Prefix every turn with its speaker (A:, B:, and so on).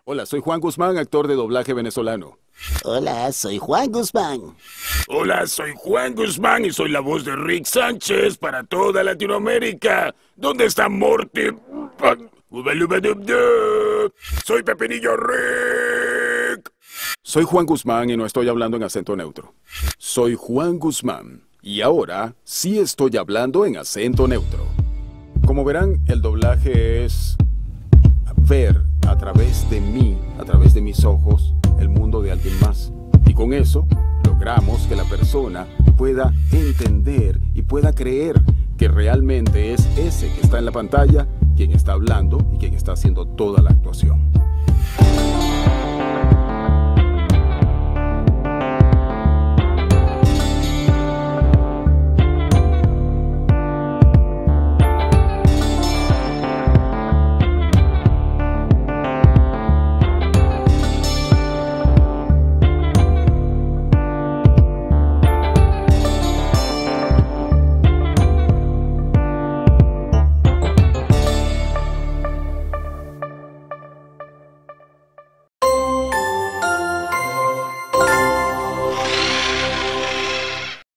A: Hola, soy Juan Guzmán, actor de doblaje venezolano.
B: Hola, soy Juan Guzmán.
C: Hola, soy Juan Guzmán y soy la voz de Rick Sánchez para toda Latinoamérica. ¿Dónde está Morty? Soy Pepinillo Rick.
A: Soy Juan Guzmán y no estoy hablando en acento neutro. Soy Juan Guzmán y ahora sí estoy hablando en acento neutro. Como verán, el doblaje es ver a través de mí, a través de mis ojos, el mundo de alguien más. Y con eso logramos que la persona pueda entender y pueda creer que realmente es ese que está en la pantalla quien está hablando y quien está haciendo toda la actuación.